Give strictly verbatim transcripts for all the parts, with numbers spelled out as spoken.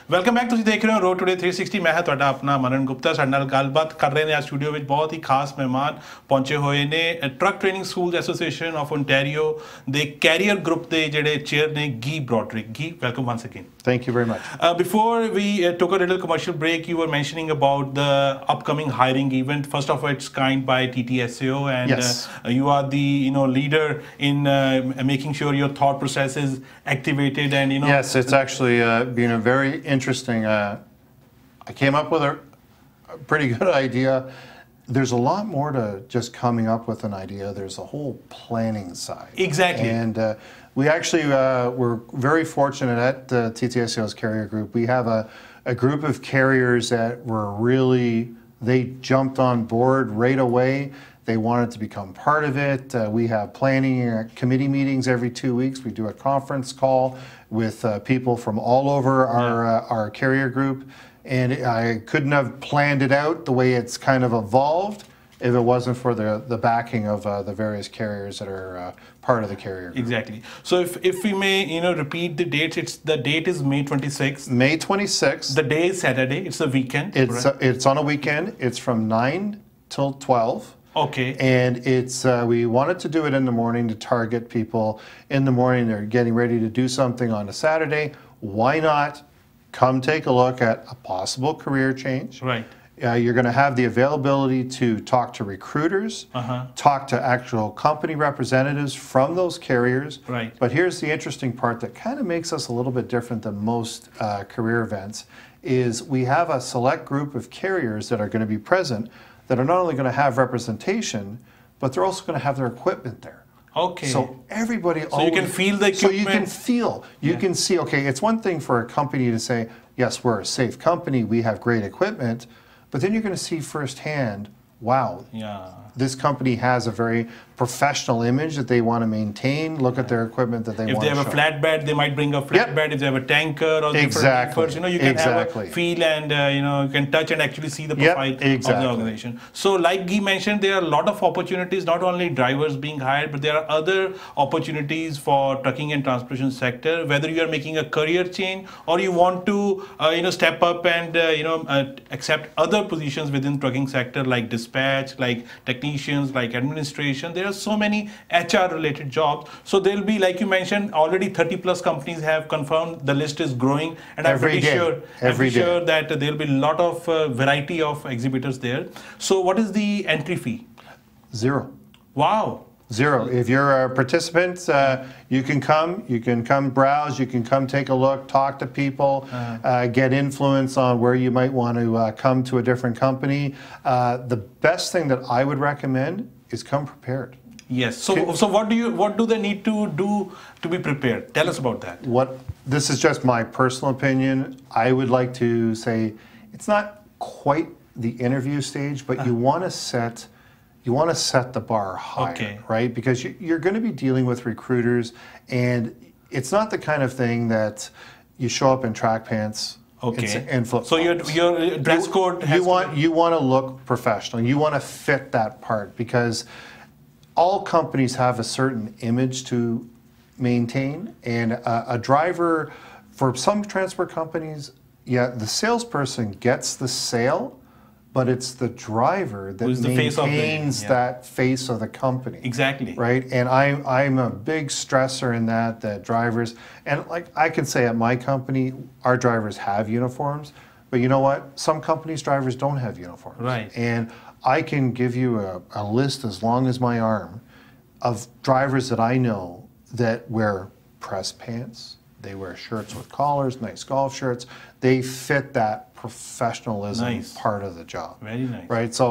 Welcome back ਤੁਸੀਂ ਦੇਖ ਰਹੇ ਹੋ ਰੋਡ ਟੂਡੇ three sixty ਮੈਂ ਹਾਂ ਤੁਹਾਡਾ ਆਪਣਾ ਮਨਨ ਗੁਪਤਾ ਸਾਡੇ ਨਾਲ ਗੱਲਬਾਤ ਕਰ ਰਹੇ ਨੇ ਅੱਜ ਸਟੂਡੀਓ ਵਿੱਚ ਬਹੁਤ ਹੀ ਖਾਸ ਮਹਿਮਾਨ ਪਹੁੰਚੇ ਹੋਏ ਨੇ truck training schools association of Ontario ਦੇ ਕੈਰੀਅਰ ਗਰੁੱਪ ਦੇ ਜਿਹੜੇ ਚੇਅਰ ਨੇ ਗੀ ਬ੍ਰੋਡਰਿਕ ਗੀ welcome once again Thank you very much. Uh, before we uh, took a little commercial break, you were mentioning about the upcoming hiring event, first of its kind by T T S A O, and yes. uh, you are the you know leader in uh, making sure your thought process is activated, and you know. Yes, it's actually uh, been a very interesting. Uh, I came up with a, a pretty good idea. There's a lot more to just coming up with an idea. There's a whole planning side. Exactly. And uh, we actually, uh, we're very fortunate at uh, T T S A O's carrier group. We have a, a group of carriers that were really, they jumped on board right away. They wanted to become part of it. Uh, we have planning uh, committee meetings every two weeks. We do a conference call with uh, people from all over our, uh, our carrier group. And I couldn't have planned it out the way it's kind of evolved if it wasn't for the, the backing of uh, the various carriers that are uh, part of the carrier group. Exactly. So if, if we may, you know, repeat the dates, it's the date is May twenty-sixth. May twenty-sixth. The day is Saturday. It's a weekend. It's, uh, it's on a weekend. It's from nine till twelve. Okay. And it's uh, we wanted to do it in the morning to target people in the morning. They're getting ready to do something on a Saturday. Why not come take a look at a possible career change? Right. Uh, you're going to have the availability to talk to recruiters, uh-huh. talk to actual company representatives from those carriers. Right. But here's the interesting part that kind of makes us a little bit different than most uh, career events is we have a select group of carriers that are going to be present that are not only going to have representation, but they're also going to have their equipment there. Okay. So everybody So always, you can feel the equipment. So you can feel, you Yeah. can see, okay, it's one thing for a company to say, yes, we're a safe company, we have great equipment, but then you're going to see firsthand, wow, Yeah. this company has a very professional image that they want to maintain. Look at their equipment that they If want they to have a show. flatbed, they might bring a flatbed. If they have a tanker or different Exactly. reefers, you know, you can Exactly. have a feel and uh, you know you can touch and actually see the Yep, profile of exactly. the organization. So, like Guy mentioned, there are a lot of opportunities. Not only drivers being hired, but there are other opportunities for trucking and transportation sector. Whether you are making a career change or you want to uh, you know step up and uh, you know uh, accept other positions within trucking sector like dispatch, like technicians, like administration. There are so many H R related jobs. So there'll be, like you mentioned, already thirty plus companies have confirmed the list is growing, and I'm Every pretty day. sure, I'm Every pretty sure day. that there'll be a lot of uh, variety of exhibitors there. So what is the entry fee? Zero. Wow. Zero. If you're a participant, uh, you can come, you can come browse, you can come take a look, talk to people, uh, uh, get influence on where you might want to uh, come to a different company. Uh, the best thing that I would recommend is come prepared. Yes. So, so what do you, what do they need to do to be prepared? Tell us about that. What, this is just my personal opinion. I would like to say it's not quite the interview stage, but uh. you want to set You want to set the bar higher, okay. right? Because you, you're going to be dealing with recruiters, and it's not the kind of thing that you show up in track pants okay. and, and flip. So your your dress code you, has you want you want to look professional. You want to fit that part because all companies have a certain image to maintain, and a, a driver for some transport companies, yeah, the salesperson gets the sale. But it's the driver that Who's the maintains face of the, yeah. that face of the company. Exactly. Right? And I, I'm a big stressor in that, that drivers, and like I can say at my company, our drivers have uniforms, but you know what? Some companies' drivers don't have uniforms. Right. And I can give you a, a list as long as my arm of drivers that I know that wear press pants, they wear shirts with collars, nice golf shirts, they fit that professionalism nice. part of the job. Very nice. Right? So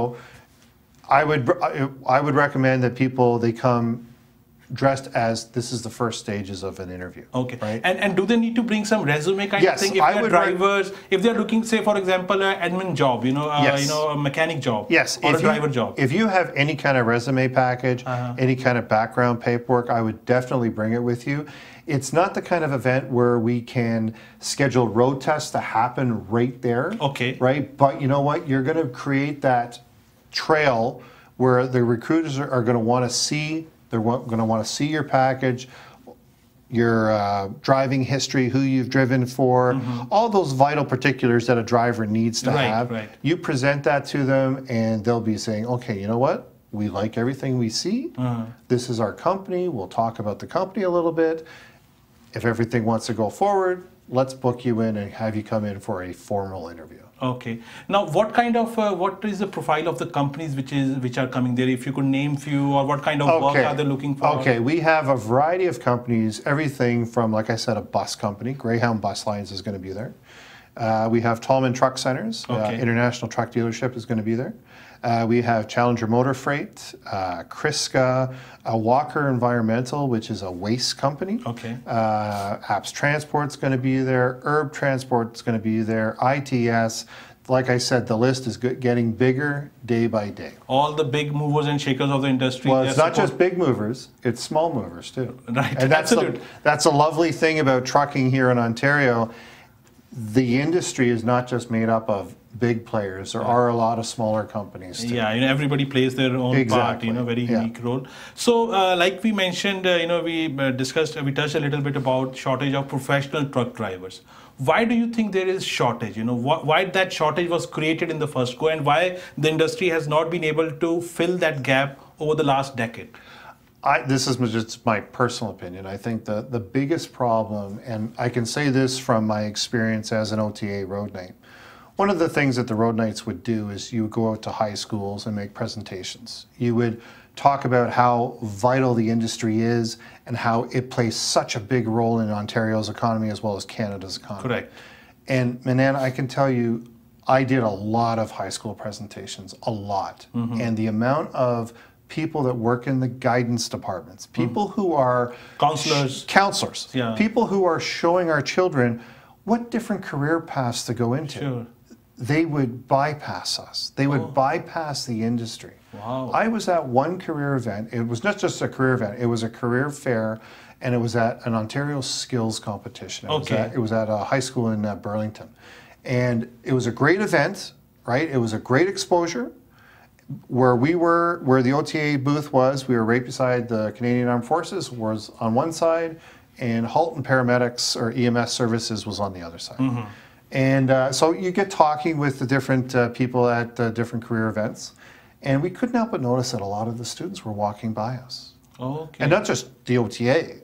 I would I would recommend that people they come dressed as this is the first stages of an interview. Okay. Right? And and do they need to bring some resume kind yes, of thing? If I they're would drivers, if they're looking, say for example, an admin job, you know, uh, yes. you know, a mechanic job, yes, or if a driver you, job. If you have any kind of resume package, uh-huh. any kind of background paperwork, I would definitely bring it with you. It's not the kind of event where we can schedule road tests to happen right there. Okay. Right? But you know what? You're going to create that trail where the recruiters are, are going to want to see, they're going to want to see your package. your uh, driving history, who you've driven for, mm-hmm. all those vital particulars that a driver needs to right, have. Right. You present that to them and they'll be saying, okay, you know what? We like everything we see. Uh-huh. This is our company. We'll talk about the company a little bit. If everything wants to go forward, let's book you in and have you come in for a formal interview. Okay. Now, what kind of, uh, what is the profile of the companies which is which are coming there? If you could name few, or what kind of okay. work are they looking for? Okay, we have a variety of companies, everything from, like I said, a bus company. Greyhound Bus Lines is going to be there. Uh, we have Tallman Truck Centers. Okay. Uh, International Truck Dealership is going to be there. Uh, we have Challenger Motor Freight, uh, Kriska, uh, Walker Environmental, which is a waste company. Okay. Uh, Apps Transport's going to be there. Herb Transport's going to be there. I T S. Like I said, the list is good, getting bigger day by day. All the big movers and shakers of the industry. Well, it's not just big movers; it's small movers too. Right. And that's the, that's a lovely thing about trucking here in Ontario. The industry is not just made up of big players. There yeah. are a lot of smaller companies too. Yeah, you know, everybody plays their own exactly. part, you know, very yeah. unique role. So, uh, like we mentioned, uh, you know, we uh, discussed, uh, we touched a little bit about shortage of professional truck drivers. Why do you think there is shortage? You know, wh why that shortage was created in the first go, and why the industry has not been able to fill that gap over the last decade? I, this is just my personal opinion. I think the, the biggest problem, and I can say this from my experience as an O T A road knight, one of the things that the road knights would do is you would go out to high schools and make presentations. You would talk about how vital the industry is and how it plays such a big role in Ontario's economy as well as Canada's economy. Correct. And Manan, I can tell you, I did a lot of high school presentations, a lot. Mm-hmm. And the amount of people that work in the guidance departments, people mm-hmm. who are counselors, counselors, yeah. people who are showing our children what different career paths to go into. Sure. They would bypass us. They would oh. bypass the industry. Wow. I was at one career event. It was not just a career event. It was a career fair, and it was at an Ontario skills competition. It okay. Was at, it was at a high school in uh, Burlington. And it was a great event, right? It was a great exposure. Where we were, where the O T A booth was, we were right beside the Canadian Armed Forces, was on one side, and Halton Paramedics or E M S Services was on the other side. Mm-hmm. And uh, so you get talking with the different uh, people at uh, different career events, and we couldn't help but notice that a lot of the students were walking by us. Okay. And not just the O T A,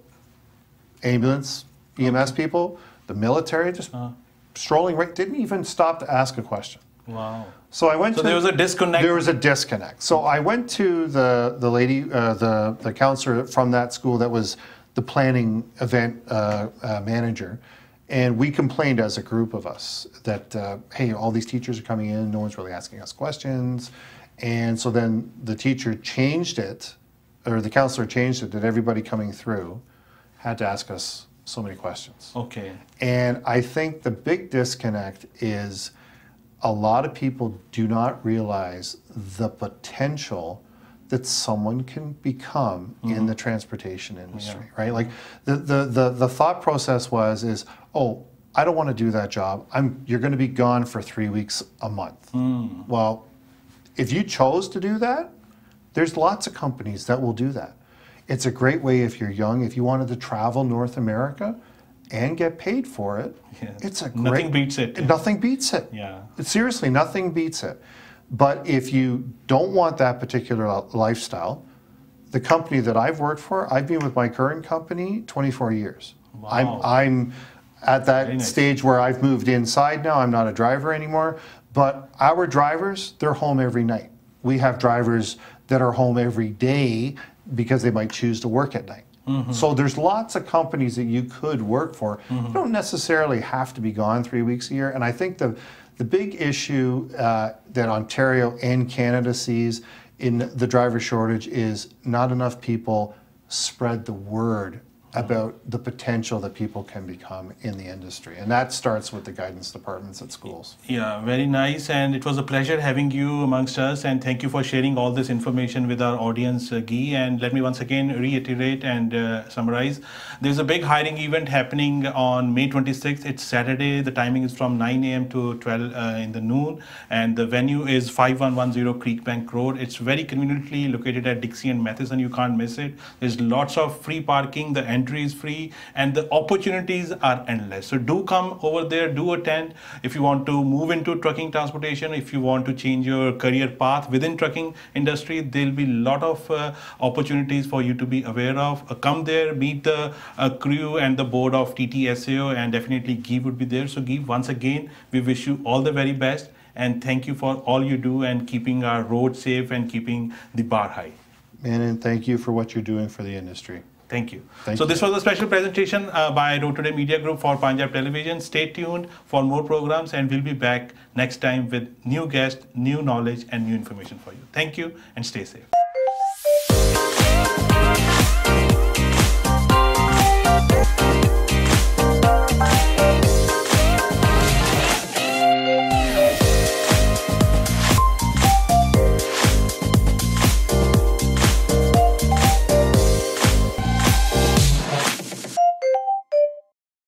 ambulance, E M S okay. people, the military, just uh. strolling right, didn't even stop to ask a question. Wow. So I went. So to, there was a disconnect. There was a disconnect. So I went to the the lady, uh, the the counselor from that school that was the planning event uh, uh, manager, and we complained as a group of us that uh, hey, all these teachers are coming in, no one's really asking us questions, and so then the teacher changed it, or the counselor changed it that everybody coming through had to ask us so many questions. Okay. And I think the big disconnect is, a lot of people do not realize the potential that someone can become mm-hmm. in the transportation industry, yeah. right? Like the, the, the, the thought process was, is, oh, I don't want to do that job. I'm, you're going to be gone for three weeks a month. Mm. Well, if you chose to do that, there's lots of companies that will do that. It's a great way if you're young, if you wanted to travel North America and get paid for it, yeah. it's a great... Nothing beats it. Yeah. Nothing beats it. Yeah. Seriously, nothing beats it. But if you don't want that particular lifestyle, the company that I've worked for, I've been with my current company twenty-four years. Wow. I'm, I'm at that Very nice. stage where I've moved inside now. I'm not a driver anymore. But our drivers, they're home every night. We have drivers that are home every day because they might choose to work at night. Mm-hmm. So there's lots of companies that you could work for. Mm-hmm. You don't necessarily have to be gone three weeks a year. And I think the, the big issue uh, that Ontario and Canada sees in the driver shortage is not enough people spread the word about the potential that people can become in the industry. And that starts with the guidance departments at schools. Yeah, very nice. And it was a pleasure having you amongst us. And thank you for sharing all this information with our audience, uh, Guy. And let me once again reiterate and uh, summarize. There's a big hiring event happening on May twenty-sixth. It's Saturday. The timing is from nine A M to twelve uh, in the noon. And the venue is five one one zero Creekbank Road. It's very conveniently located at Dixie and Matheson. You can't miss it. There's lots of free parking. The entry is free, and the opportunities are endless. So do come over there, do attend. If you want to move into trucking transportation, if you want to change your career path within trucking industry, there'll be a lot of uh, opportunities for you to be aware of. Uh, come there, meet the uh, crew and the board of T T S A O, and definitely Guy would be there. So Guy, once again, we wish you all the very best, and thank you for all you do and keeping our roads safe and keeping the bar high. Manan, thank you for what you're doing for the industry. Thank you. Thank so you. This was a special presentation uh, by Road Today Media Group for Punjab Television. Stay tuned for more programs, and we'll be back next time with new guests, new knowledge, and new information for you. Thank you, and stay safe.